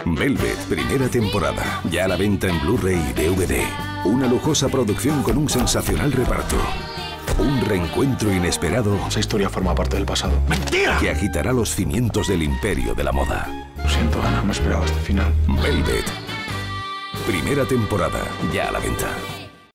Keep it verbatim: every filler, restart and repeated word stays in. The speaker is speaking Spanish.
Velvet, primera temporada, ya a la venta en Blu-ray y D V D. Una lujosa producción con un sensacional reparto. Un reencuentro inesperado. Esa historia forma parte del pasado. ¡Mentira! Que agitará los cimientos del imperio de la moda. Lo siento, Ana, me esperaba este final. Velvet, primera temporada, ya a la venta.